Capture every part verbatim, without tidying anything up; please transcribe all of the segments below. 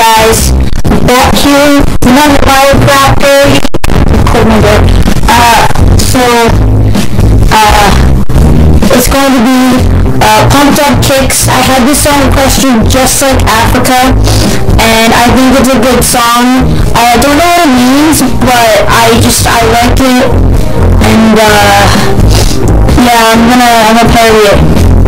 guys, back here, another Biocrafter. Uh, so, uh, it's going to be, uh, Pumped Up Kicks. I had this song requested, Just Like Africa, and I think it's a good song. I don't know what it means, but I just, I like it, and, uh, yeah, I'm gonna, I'm gonna parody it.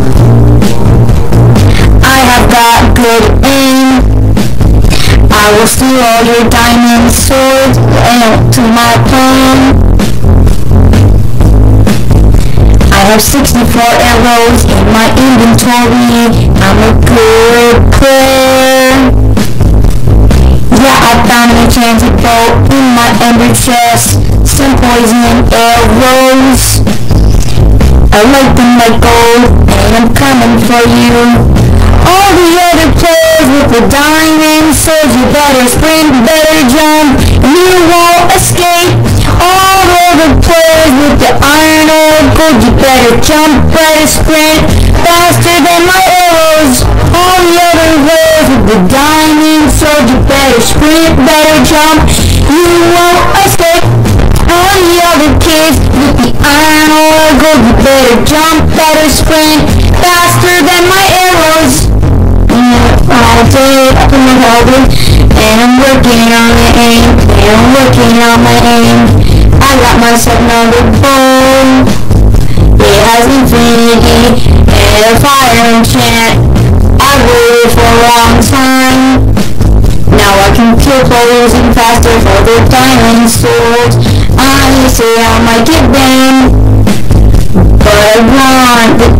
I have got good aim. I will steal all your diamond swords and to my palm. I have sixty-four arrows in my inventory. I'm a good player. Yeah, I found an enchanted bow in my ender chest. Some poison arrows. I like them like gold, and I'm coming for you. All the other players with the diamond swords, you better sprint, better jump, you won't escape. All the other players with the iron or gold, you better jump, better sprint, faster than my arrows. All the other players with the diamond swords, you better sprint, better jump, you won't escape. All the other kids with the iron or gold, you better jump, better sprint, faster than my arrows. All day up in the building, and I'm working on the aim, and I'm working on my aim. I got myself another bow. It has infinity and a fire enchant. I've waited for a long time. Now I can kill players even faster for their diamond swords. I say I might get banned, but I want the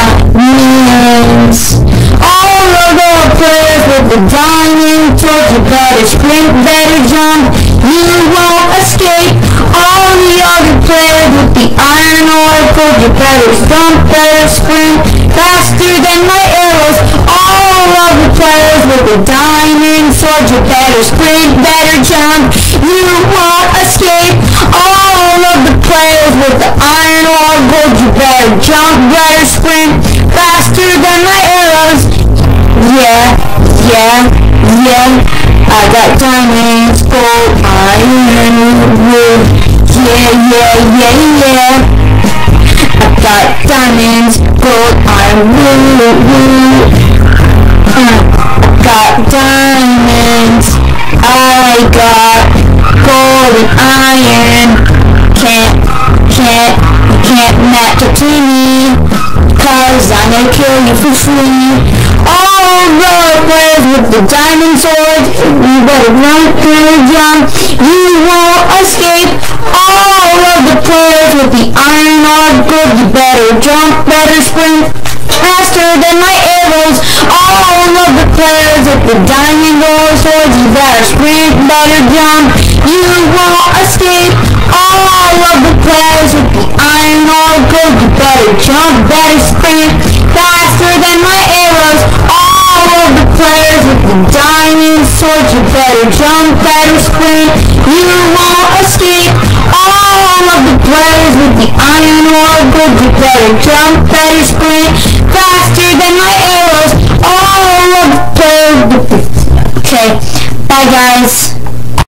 diamonds. All of the players with the diamond swords, you better sprint, better jump, you won't escape. All the other players with the iron or gold, you better jump, better sprint, faster than my arrows. All of the players with the diamond swords, you better sprint, better jump, you won't escape. All of the players with the iron or gold, you better jump, better sprint, faster than my arrows. Yeah, yeah, yeah, I got diamonds, gold, iron, wood. Yeah, yeah, yeah, yeah, I got diamonds, gold, iron, wood, wood. Uh, I got diamonds, I got gold and iron. Can't, can't, can't match up to me, cause I'm gonna kill you for free. All the players with the diamond swords, you better run, better jump, you won't escape. All of the players with the iron or gold, you better jump, better sprint, faster than my arrows. All of the players with the diamond or swords, you better sprint, better jump, you won't escape. All of the players with the iron or gold, you better jump, better sprint, faster than my arrows. All of the players with the diamond swords, you better jump, better sprint, you won't escape. All of the players with the iron or gold, you better jump, better sprint, faster than my arrows. All of the players with the... Okay, bye guys.